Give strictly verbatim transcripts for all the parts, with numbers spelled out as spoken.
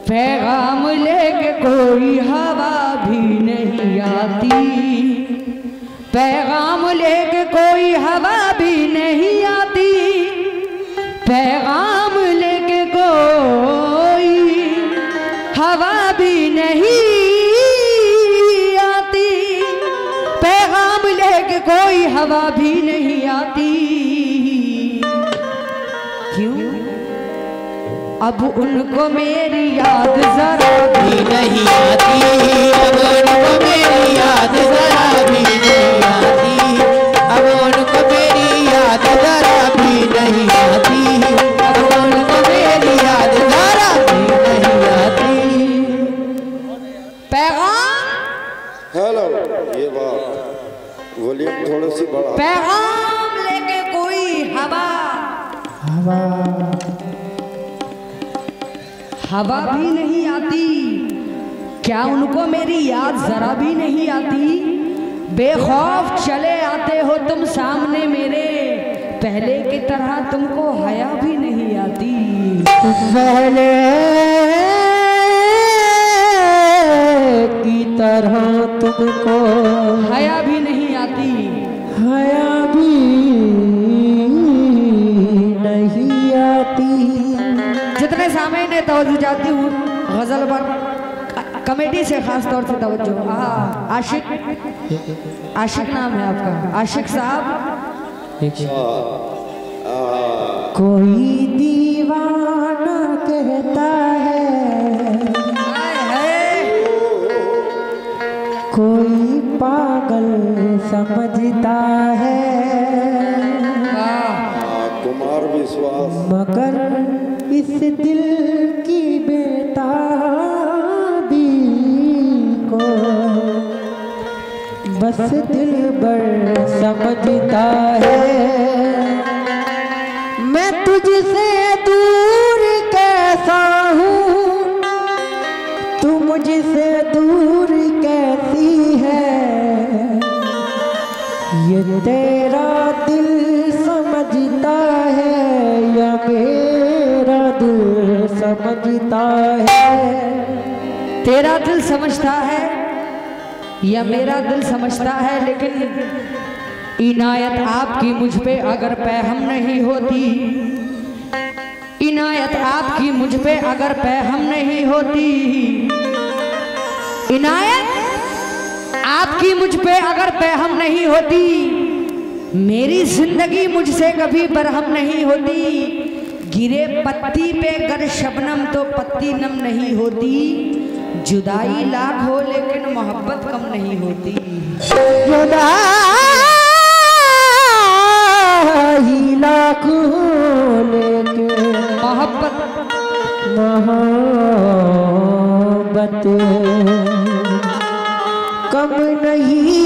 पैगाम लेके कोई हवा भी नहीं आती, पैगाम लेके कोई हवा भी नहीं आती, पैगाम लेके कोई हवा भी नहीं आती, पैगाम लेके कोई हवा भी नहीं आती। क्यों? अब उनको मेरी याद जरा भी नहीं आती, अब उनको मेरी याद जरा भी नहीं आती, अब उनको मेरी याद जरा भी नहीं आती, अब उनको मेरी याद जरा भी नहीं आती। पैगाम, हेलो, ये बात वॉल्यूम थोड़ी सी बढ़ा। पैगाम लेके कोई हवा हवा हवा भी नहीं आती, क्या उनको मेरी याद जरा भी नहीं आती? बेखौफ चले आते हो तुम सामने मेरे, पहले की तरह तुमको हया भी नहीं आती, पहले की तरह तुमको हया भी नहीं आती, हया भी नहीं आती। जितने सामने तवज्जो जाती हूँ गजल पर, कमेटी से खास तौर से तवज्जो। हाँ, आशिक, आशिक नाम है आपका, आशिक साहब। कोई दीवाना कहता है, कोई पागल समझता है, कुमार विश्वास, मगर इस दिल की बेताबी को बस दिल भर समझता है। मैं तुझसे दूर कैसा हूँ, तू मुझसे दूर कैसी है, ये तेरा दिल समझता है या मेरा दिल समझता है, तेरा दिल समझता है या मेरा दिल समझता है। लेकिन इनायत आपकी मुझ पे अगर पैहम नहीं होती, इनायत आपकी मुझ पे अगर पैहम नहीं होती, इनायत आपकी मुझ पे अगर पैहम नहीं होती, मेरी जिंदगी मुझसे कभी बरहम नहीं होती। गिरे पत्ती पे गर शबनम तो पत्ती नम नहीं होती, जुदाई लाख हो लेकिन मोहब्बत कम नहीं होती, जुदाई लाख हो लेकिन मोहब्बत मोहब्बत कम नहीं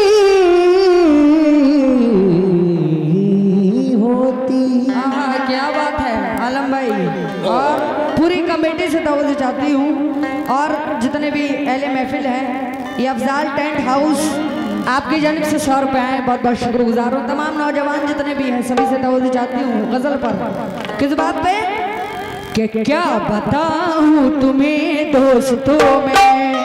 होती। हाँ, क्या बात है आलम भाई। और पूरी कमेटी से तवज्जो चाहती हूँ और जितने भी अहले महफिल हैं, ये अफजाल टेंट हाउस आपकी जानिब से सौ रुपये आए, बहुत बहुत शुक्रगुजार हूँ। तमाम नौजवान जितने भी हैं सभी से तवज्जो चाहती हूँ गजल पर। किस बात पे? कि क्या बताऊँ तुम्हें दोस्तों में,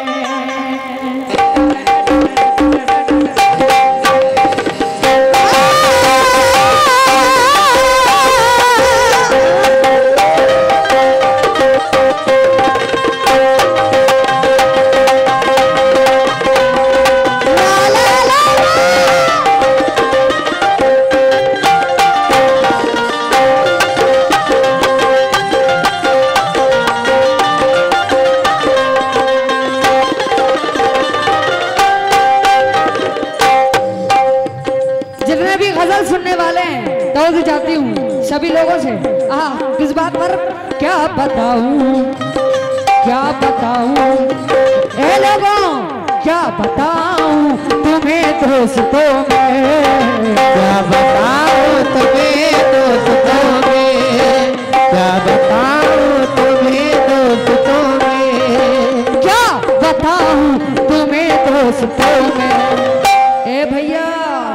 चाहती हूँ सभी लोगों से। हाँ, किस बात पर? क्या बताऊँ क्या बताऊँ ए लोगों, क्या बताऊँ तुम्हें दोस्तों में, क्या बताऊँ तुम्हें दोस्तों में, क्या बताऊँ तुम्हें दोस्तों में, क्या बताऊँ तुम्हें दोस्तों में। ए भैया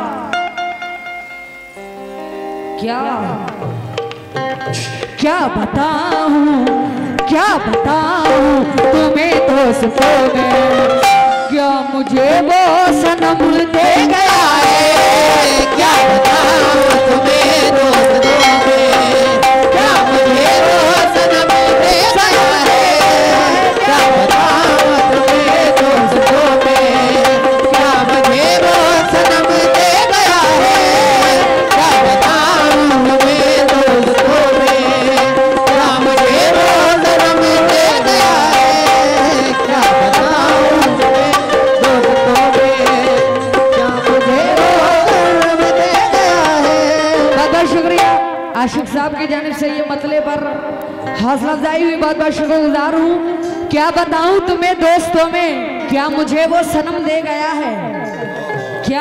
क्या क्या बताऊं क्या बताऊं बताऊं तुम्हें दोस्तों में, क्या मुझे वो सनम दे गया है, क्या बताऊं तुम्हें दोस्तों में, क्या मुझे वो सनम दे गया है, क्या बताऊं तुम्हें दोस्तों में, क्या मुझे वो सनम दे गया है, क्या बताऊं तुम्हें दोस्तों में, क्या मुझे वो सनम दे गया है, क्या बताऊं तुम्हें दोस्तों में, क्या मुझे वो सनम दे गया है। बहुत बहुत शुक्रिया आशिक साहब की जानिब से ये मतले पर हौसला अफजाई हुई, बहुत बहुत शुक्रगुजार हूँ। क्या बताऊं तुम्हें दोस्तों में, क्या मुझे वो सनम दे गया है, क्या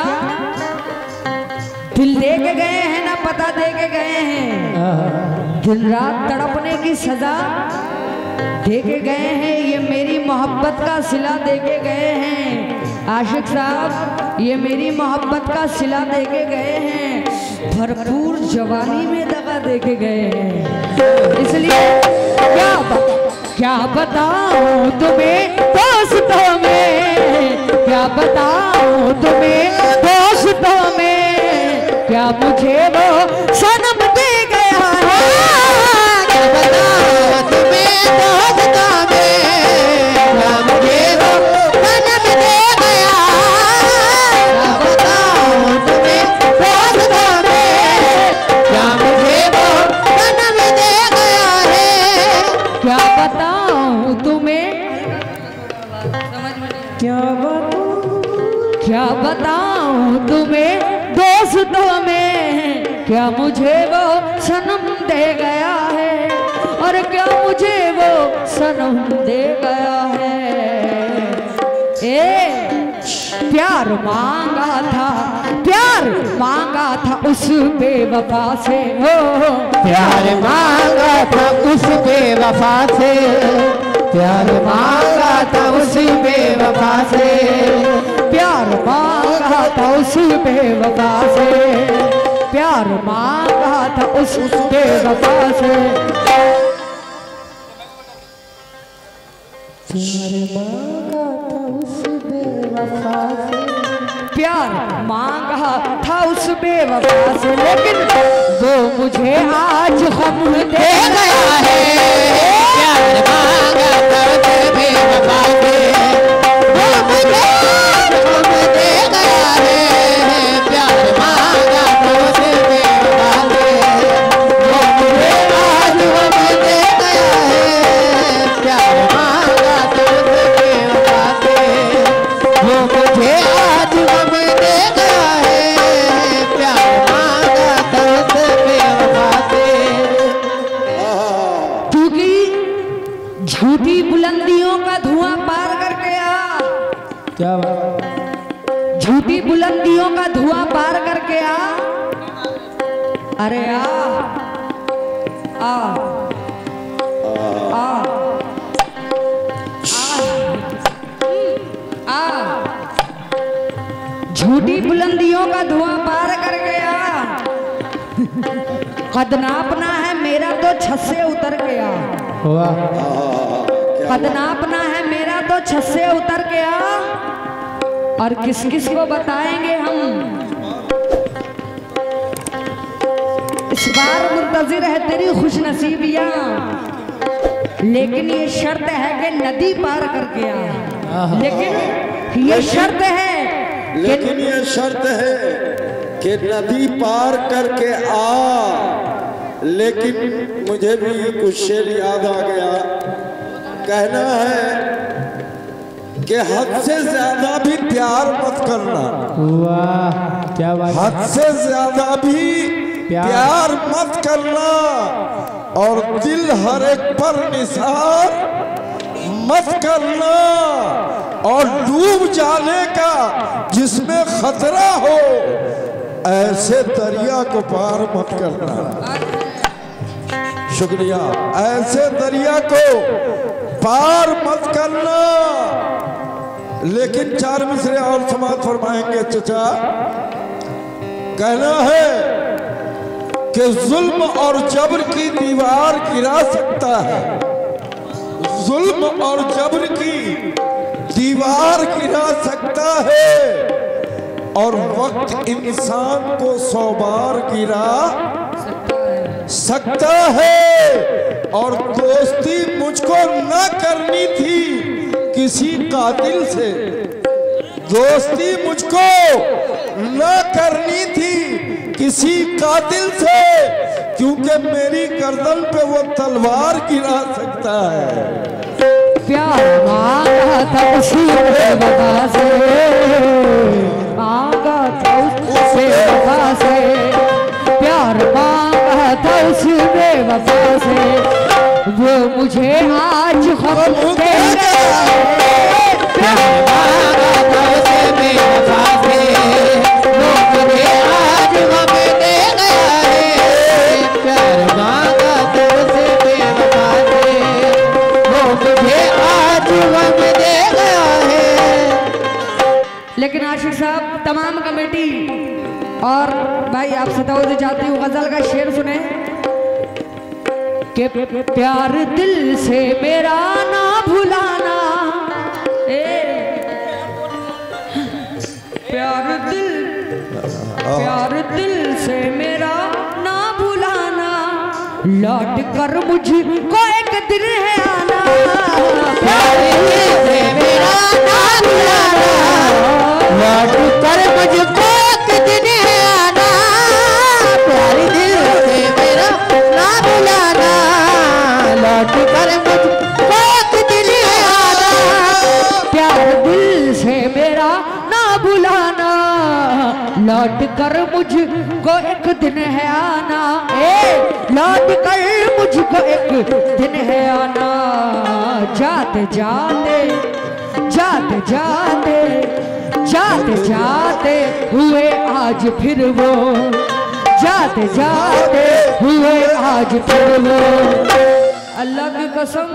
दिल दे के गए हैं ना पता दे के गए हैं, दिन रात तड़पने की सजा दे के गए हैं, ये मेरी मोहब्बत का सिला दे के गए हैं। आशिक साहब ये मेरी मोहब्बत का सिला दे के गए हैं, भरपूर जवानी में दगा दे के गए हैं। इसलिए क्या बता, क्या बताऊं तुम्हें दोस्तों में, क्या बताऊं तुम्हें दोस्तों में, क्या मुझे वो सनम दे गया है, क्या बताऊं तुम्हें दोस्तों में, क्या मुझे वो सनम दे गया है, क्या बताऊं तुम्हें दोस्तों में, क्या मुझे वो सनम दे गया है, क्या बताऊं तुम्हें, क्या बताऊं, क्या बताऊं तुम्हें दोस्तों में, क्या मुझे वो सनम दे गया है, और क्या मुझे वो सनम दे गया है। ए प्यार मांगा था, प्यार मांगा था उस बेवफा से, हो प्यार मांगा था उस बेवफा से, प्यार मांगा था उस बेवफा से, प्यार मांगा था उस बेवफा से, प्यार मांगा था उस बेवफा से, प्यार मांगा था उस बेवफा से, प्यार मांगा था उस बेवफा से, लेकिन वो मुझे आज गम दे गया है, प्यार मांगा था उस बेवफा से, वो मुझे आज गम दे गया है, प्यार मांगा था उस बेवफा से, वो मुझे आज गम दे गया है, प्यार मांगा था उस बेवफा से, वो मुझे आज गम दे गया है, प्यार मांगा था उस बेवफा से। क्योंकि झूठी बुलंदियों का धुआं पार करके आ, क्या बात, झूठी बुलंदियों का धुआं पार करके आ, अरे आ आ आ आ, आ। झूठी बुलंदियों का धुआं पार कर गया, कद नापना है मेरा तो छत से उतर गया, कद नापना है मेरा तो छत से उतर गया, और किस किस को बताएंगे हम, इस बार मुंतजिर है तेरी खुश नसीबियां, लेकिन ये शर्त है कि नदी पार करके आ, लेकिन ये शर्त है, लेकिन ये शर्त है कि नदी पार करके आ, लेकिन मुझे भी कुछ शेर याद आ गया, कहना है कि हद से ज्यादा भी प्यार मत करना, वाह क्या बात, हद से ज्यादा भी प्यार, प्यार मत करना, और दिल हर एक पर निसार मत करना, और डूब जाने का जिसमें खतरा हो ऐसे दरिया को पार मत करना। शुक्रिया। ऐसे दरिया को पार मत करना। लेकिन चार मिसरे और समाप्त फरमाएंगे चचा। कहना है कि जुल्म और जबर की दीवार गिरा सकता है, जुल्म और जबर की दीवार गिरा सकता है और वक्त इंसान को सौ बार गिरा सकता है। और दोस्ती मुझको न करनी थी किसी कातिल से, दोस्ती मुझको न करनी थी किसी कातिल से, क्योंकि मेरी गर्दन पे वो तलवार गिरा सकता है। प्यार मांगा था उसी वफा से, मांगा था उससे वफा से, प्यार मांगा था उससे वफा से, वो मुझे आज खबर दे गया है। प्यार मांगा था उससे वफा से, वो मुझे आज खबर दे गया है। प्यार मांगा था उससे वफा से, वो मुझे आज खबर दे गया है। लेकिन आशिक साहब, तमाम कमेटी और भाई आपसे तवज्जो चाहती हूँ, गजल का शेर सुने कि प्यार दिल से मेरा ना भुलाना, ए प्यार दिल प्यार दिल से मेरा ना भुलाना, लौट कर मुझको एक दिन है आना। प्यार दिल से मेरा ना भुलाना, लौट कर मुझको एक दिन है आना। प्यार दिल से मेरा ना भुलाना, लौट कर मुझको एक दिन है आना। प्यार दिल से मेरा ना भुलाना, लौट कर मुझको एक दिन है आना। ए लौट कर मुझको एक दिन है आना। जाते जाते जाते जाते जाते जाते हुए आज फिर वो, जाते जाते हुए आज फिर वो, अल्लाह की कसम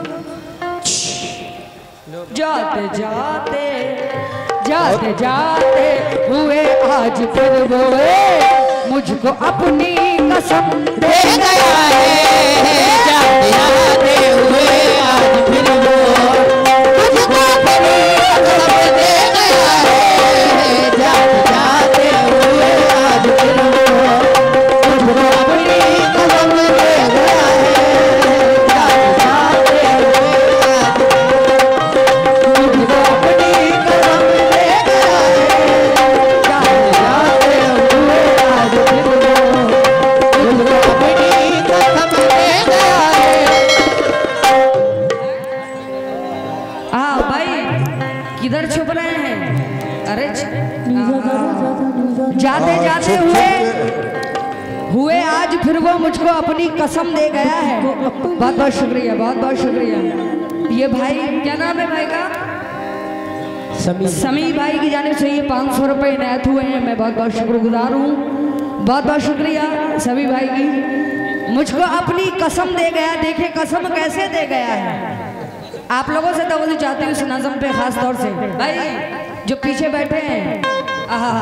जाते जाते जाते जाते हुए आज फिर वो, मुझको अपनी कसम दे गया है। जाते जाते हुए आज फिर वो, मुझको अपनी कसम दे गया है। जाते जाते हुए आज फिर वो, मुझको अपनी कसम दे गया है। जाते जाते हुए आज मुझको अपनी कसम दे गया है। जाते जाते हुए आज फिर वो, मुझको अपनी कसम दे गया है। हाँ भाई, किधर छुप रहे हैं? अरे जाते जाते हुए हुए आज फिर वो मुझको अपनी कसम दे गया है। बहुत बहुत शुक्रिया, बहुत बहुत शुक्रिया। ये भाई क्या नाम है भाई का? समी समी भाई की जाने से ये पाँच सौ रुपये इनायत हुए हैं। मैं बहुत बहुत शुक्रगुजार हूँ, बहुत बहुत शुक्रिया सभी भाई की। मुझको अपनी कसम दे गया। देखिए कसम कैसे दे गया है। आप लोगों से तवज्जो चाहती हूँ इस नज़म पे खास तौर से। भाई जो पीछे बैठे हैं, आहा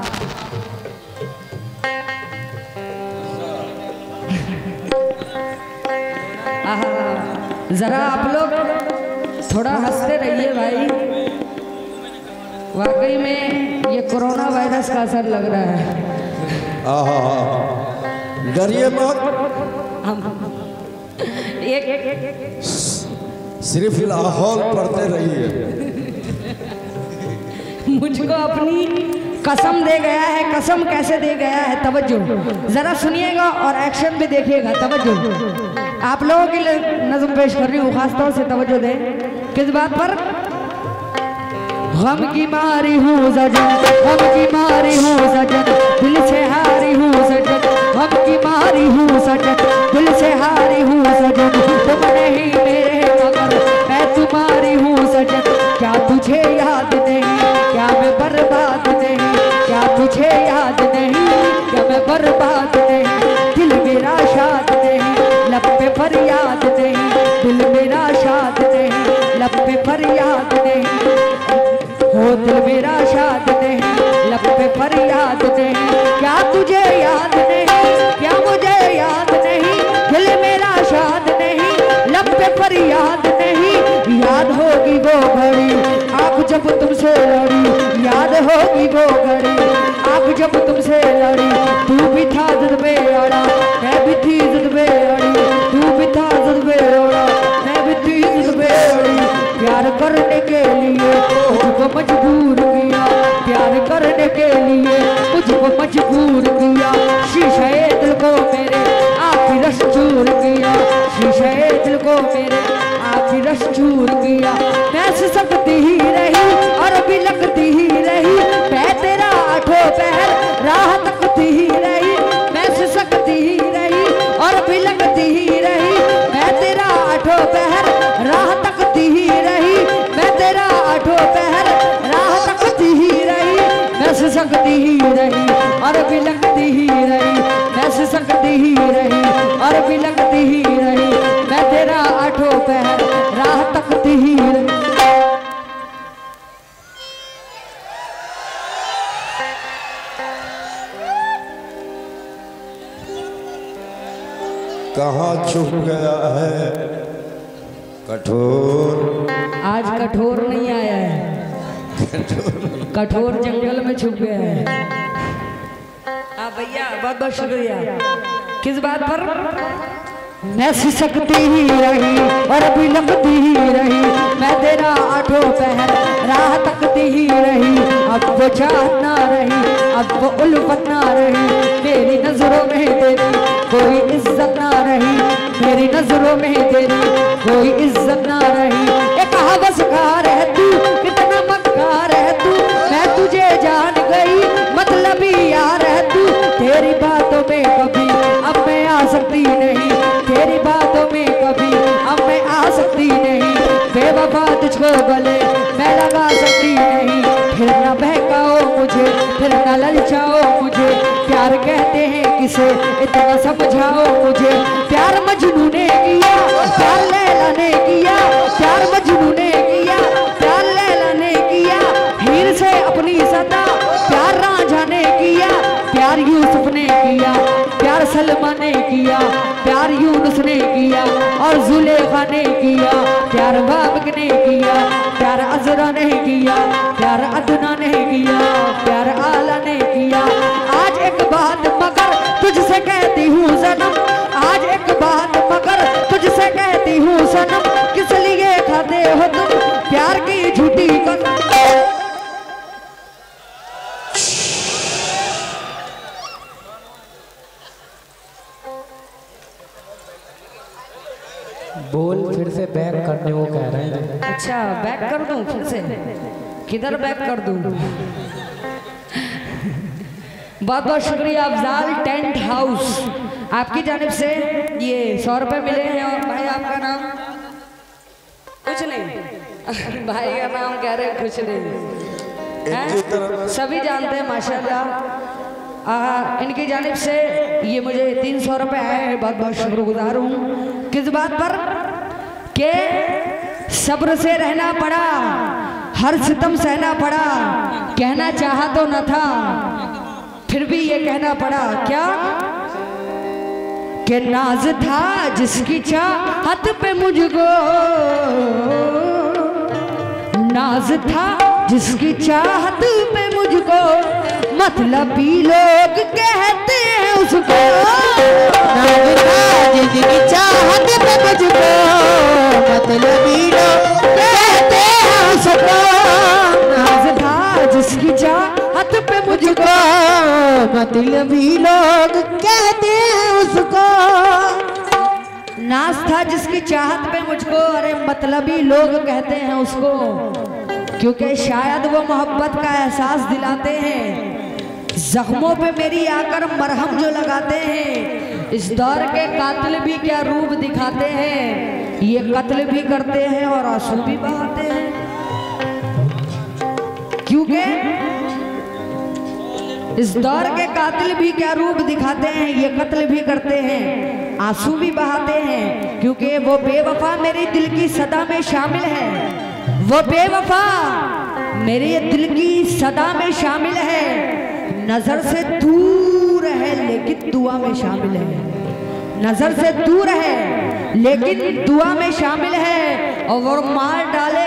आहा, जरा आप लोग थोड़ा हंसते रहिए भाई। वाकई में ये कोरोना वायरस का असर लग रहा है। आहा, डरिए मत, एक, एक, एक, एक, सिर्फ लाहौल पढ़ते रहिए। मुझको अपनी कसम दे गया है। कसम कैसे दे गया है, तवज्जो जरा सुनिएगा और एक्शन भी देखिएगा। तवज्जो, आप लोगों के लिए नज़म पेश कर रही हूँ, खास तौर से तवज्जो दें। किस बात पर? गम की मारी हूँ सजन, गम की मारी हूँ सजन, दिल से हारी हूँ सजन, गम की मारी हूँ सजन, दिल से हारी हूँ सजन। तुम नहीं मेरे मगर मैं तुम्हारी हूँ सजन। क्या तुझे याद नहीं, क्या मैं बर्बाद नहीं, क्या तुझे याद नहीं, क्या मैं बर्बाद नहीं। दिल मेरा शाद नहीं, लब पे फरियाद नहीं, दिल मेरा शाद नहीं, लब पे फरियाद नहीं। हो दिल मेरा शाद नहीं, लब पे फरियाद नहीं। क्या तुझे याद नहीं, क्या मुझे याद नहीं, दिल मेरा शाद नहीं, लब पे फरियाद नहीं। याद होगी वो घड़ी आँख जब तुमसे लड़ी, याद होगी वो घड़ी आँख जब तुमसे लड़ी। तू भी था जिद पे अड़ा, मैं भी थी जिद पे अड़ी, तू भी था जिद पे अड़ा, मैं भी थी जिद पे अड़ी। प्यार करने के लिए मुझको मजबूर किया, प्यार करने के लिए मुझको मजबूर किया। शीशे दिल को मेरे आखिर रस चूर किया, शीशे दिल को मेरे आखिर रस चूर किया। मैं सिसकती ही रही और भी लगती ही रही, मैं तेरा आठों पहर राह तकती ही रही। मैं सिसकती ही रही और भी लगती ही रही, मैं तेरा आठों पहर राह तकती ही रही, मैं तेरा आठों पहर राह तकती ही रही। मैं सिसकती ही रही और भी लगती ही रही, मैं सिसकती ही रही और भी लगती ही रही, मैं तेरा आठों पहर राह तकती ही रही। कहाँ छुप गया है कठोर? आज कठोर नहीं आया है, कठोर जंगल में छुप गया है। हाँ भैया बहुत बहुत शुक्रिया। किस बात पर? मैं सिसकती ही रही और भी लगती ही रही, मैं तेरा आठों पहर राह तकती ही रही। अब वो चाहत ना रही, अब वो उल्फत ना रही, मेरी नजरों में तेरी कोई इज्जत ना रही, मेरी नजरों में तेरी कोई इज्जत ना रही। एक हवसकार है तू, कितना मक्कार है तू, मैं तुझे जान गई मतलबी यार है तू। तेरी बातों में कभी अब मैं आ सकती नहीं, तेरी बातों में कभी अब मैं आ सकती नहीं। बेवफा तुझको गले मैं लगा सकती नहीं, फिर न बहकाओ मुझे, फिर न ललचाओ मुझे। प्यार कहते हैं किसे इतना समझाओ मुझे। प्यार मजनू ने किया, प्यार लैला ने किया, प्यार मजनू ने किया, प्यार लैला ने किया। हीर से अपनी सदा प्यार रांझा ने किया, प्यार यूसुफ ने किया, प्यार सलमा ने किया, प्यार यूनुस ने किया और जुलेखा ने किया। प्यार बाबक ने किया, प्यार अजरा ने किया, प्यार अदना ने किया, प्यार आला ने किया। आज एक बात मगर तुझसे कहती हूँ सनम, आज एक बात मगर तुझसे कहती हूँ सनम, किस लिए खाते हो तुम प्यार की झूठी कसम? बोल फिर से बैक करने को कह रहे हैं। अच्छा बैक कर दूं फिर से? किधर बैक कर दूं? बहुत बहुत शुक्रिया अफजाल टेंट हाउस, आपकी जानिब से ये सौ रुपए मिले हैं। और भाई आपका नाम? कुछ नहीं भाई का नाम कह रहे कुछ नहीं है, सभी जानते हैं माशाल्लाह। आ, इनकी जानिब से ये मुझे तीन सौ रुपये आए हैं, बहुत बहुत शुक्रगुजार हूँ। किस बात पर? के सब्र से रहना पड़ा, हर सितम सहना पड़ा, कहना चाहा तो न था फिर भी ये कहना पड़ा। क्या? कि नाज था जिसकी चाहत पे मुझको, नाज था जिसकी चाहत पे मुझको, मतलबी लोग कहते हैं उसको। नाज था जिसकी चाहत पे मुझको, मतलबी लोग कहते हैं उसको। नाज था जिसकी चाहत पे मुझको, मतलबी लोग कहते हैं उसको। नाज था जिसकी चाहत पे मुझको, अरे मतलबी लोग कहते हैं उसको, क्योंकि शायद वो मोहब्बत का एहसास दिलाते हैं, जख्मों पे मेरी आकर मरहम जो लगाते हैं। इस दौर के कातिल भी क्या रूप दिखाते हैं, ये कत्ल भी करते हैं और आंसू भी बहाते हैं। क्योंकि इस दौर के कातिल भी क्या रूप दिखाते हैं, ये कत्ल भी करते हैं, आंसू भी बहाते हैं। क्योंकि वो बेवफा मेरी दिल की सदा में शामिल है, वो बेवफा मेरे दिल की सदा में शामिल है। नजर से दूर है लेकिन दुआ में शामिल है, नजर से दूर है लेकिन दुआ में शामिल है। और वो मार डाले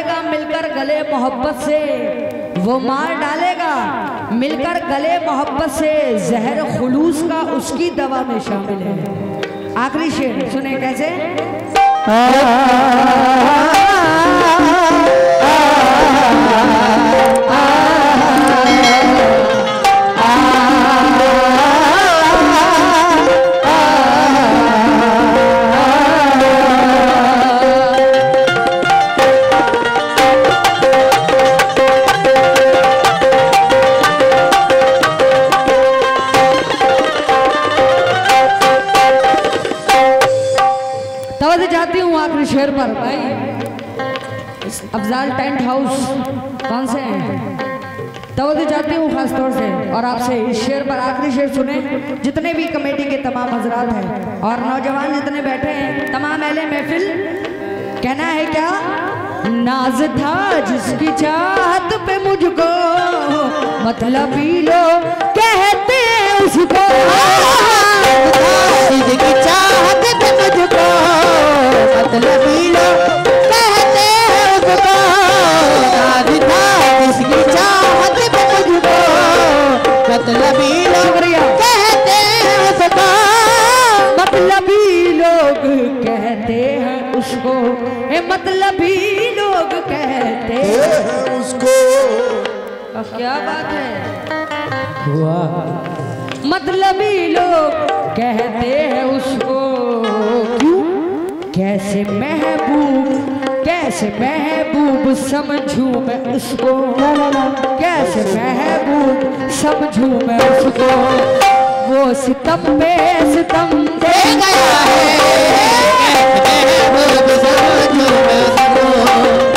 मिलकर गले मोहब्बत से वो मार डालेगा, मिलकर गले मोहब्बत से जहर खुलूस का उसकी दवा में शामिल है। आखिरी शेर सुने कैसे। जाती हूँ आखिरी शेर पर। भाई अफजाल टेंट हाउस कौन से हैं, तवज्जो चाहती हूँ खास तौर से और आपसे इस शेर पर। आखिरी शेर सुने जितने भी कमेटी के तमाम हजरात हैं और नौजवान जितने बैठे हैं, तमाम अहले महफिल। कहना है क्या। नाज था जिसकी चाहत पे मुझको, मतलबी लोग कहते हैं उसको। जिसकी चाहत पे मुझको, मतलबी लोग कहते हैं उसको। नाज था जिसकी चाहत पे मुझको, मतलबी लोग कहते हैं उसको। मतलबी लोग कहते हैं उसको, ए मतलबी लोग कहते हैं उसको। क्या बात है। हुआ मतलबी लोग कहते हैं उसको। क्यों? कैसे महबूब, कैसे महबूब समझूं मैं उसको। कैसे महबूब समझूं मैं उसको। वो सितम पे सितम दे गया है, कैसे महबूब समझूं मैं उसको।